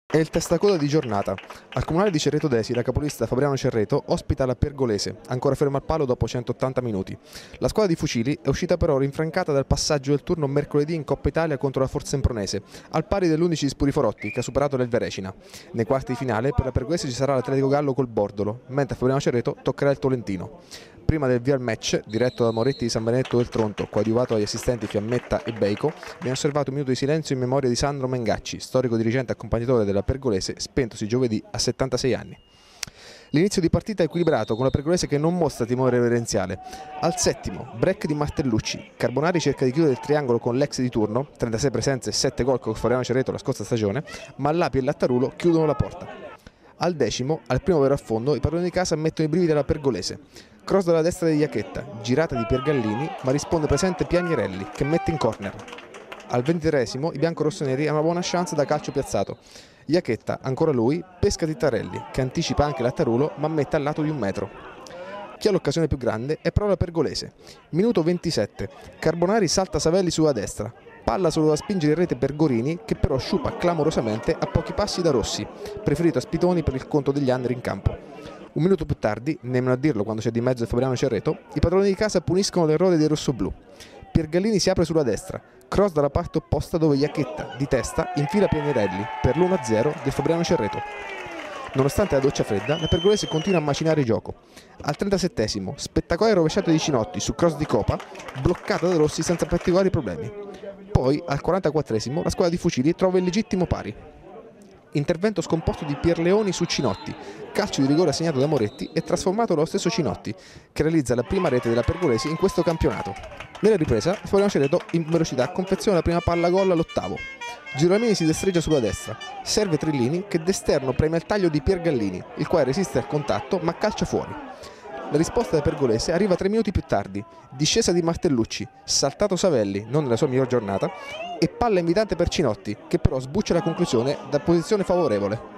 È il testacoda di giornata. Al comunale di Cerreto Desi la capolista Fabriano Cerreto ospita la Pergolese, ancora ferma al palo dopo 180 minuti. La squadra di Fucili è uscita però rinfrancata dal passaggio del turno mercoledì in Coppa Italia contro la Forsempronese, al pari dell'11 di Spuriforotti che ha superato l'Elverecina. Nei quarti di finale per la Pergolese ci sarà l'Atletico Gallo col Bordolo, mentre a Fabriano Cerreto toccherà il Tolentino. Prima del via al match, diretto da Moretti di San Benedetto del Tronto, coadiuvato dagli assistenti Fiammetta e Beico, viene osservato un minuto di silenzio in memoria di Sandro Mengacci, storico dirigente accompagnatore della Pergolese, spentosi giovedì a 76 anni. L'inizio di partita è equilibrato, con la Pergolese che non mostra timore reverenziale. Al settimo, break di Martellucci. Carbonari cerca di chiudere il triangolo con l'ex di turno, 36 presenze e 7 gol con Fabriano Cerreto la scorsa stagione, ma Lapi e Lattarulo chiudono la porta. Al decimo, al primo vero affondo, i padroni di casa mettono i brividi alla Pergolese. Cross dalla destra di Iachetta, girata di Piergallini, ma risponde presente Piagnarelli, che mette in corner. Al 23esimo, i biancorossoneri hanno una buona chance da calcio piazzato. Iachetta, ancora lui, pesca Tittarelli, che anticipa anche Lattarulo, ma mette al lato di 1 metro. Chi ha l'occasione più grande è però la Pergolese. Minuto 27, Carbonari salta Savelli sulla destra. Palla solo da spingere in rete per Gorini, che però sciupa clamorosamente a pochi passi da Rossi, preferito a Spitoni per il conto degli under in campo. Un minuto più tardi, nemmeno a dirlo quando c'è di mezzo Fabriano Cerreto, i padroni di casa puniscono l'errore dei rossoblù. Piergallini si apre sulla destra, cross dalla parte opposta dove Iachetta, di testa, infila Piagnarelli per l'1-0 del Fabriano Cerreto. Nonostante la doccia fredda, la Pergolese continua a macinare il gioco. Al 37esimo, spettacolare rovesciata di Cinotti su cross di Copa, bloccata da Rossi senza particolari problemi. Poi, al 44esimo, la squadra di Fucili trova il legittimo pari. Intervento scomposto di Pierleoni su Cinotti, calcio di rigore assegnato da Moretti e trasformato dallo stesso Cinotti, che realizza la prima rete della Pergolese in questo campionato. Nella ripresa, Fabriano Cerreto in velocità confeziona la prima palla gol all'8º. Giramini si destreggia sulla destra, serve Trillini che d'esterno preme il taglio di Piergallini, il quale resiste al contatto ma calcia fuori. La risposta della Pergolese arriva 3 minuti più tardi, discesa di Martellucci, saltato Savelli, non nella sua miglior giornata, e palla invitante per Cinotti, che però sbuccia la conclusione da posizione favorevole.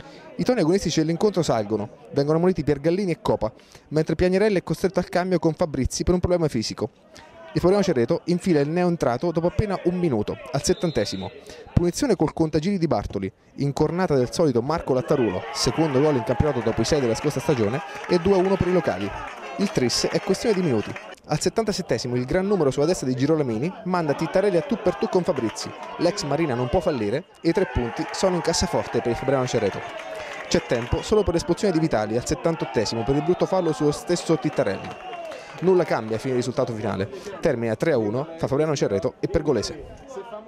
I toni agonistici dell'incontro salgono, vengono ammoniti Piergallini e Copa, mentre Piagnarelli è costretto al cambio con Fabrizi per un problema fisico. Il Fabriano Cerreto infila il neoentrato dopo appena 1 minuto, al 70esimo. Punizione col contagiri di Bartoli, incornata del solito Marco Lattarulo, secondo gol in campionato dopo i 6 della scorsa stagione, e 2-1 per i locali. Il tris è questione di minuti. Al 77esimo il gran numero sulla destra di Girolamini manda Tittarelli a tu per tu con Fabrizi. L'ex Marina non può fallire e i 3 punti sono in cassaforte per il Fabriano Cerreto. C'è tempo solo per l'espulsione di Vitali al 78esimo per il brutto fallo sullo stesso Tittarelli. Nulla cambia fino al risultato finale. Termina 3-1 fra Fabriano Cerreto e Pergolese.